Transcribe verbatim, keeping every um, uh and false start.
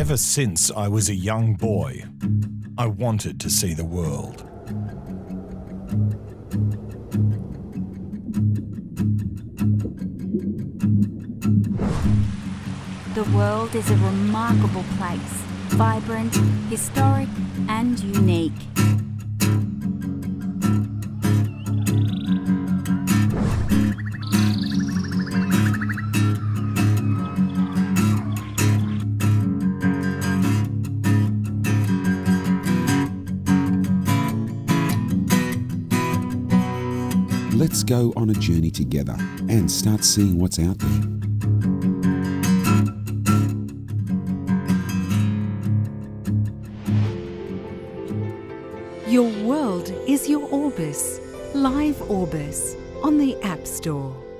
Ever since I was a young boy, I wanted to see the world. The world is a remarkable place, vibrant, historic and unique. Let's go on a journey together and start seeing what's out there. Your world is your Orbis. LiveOrbis on the App Store.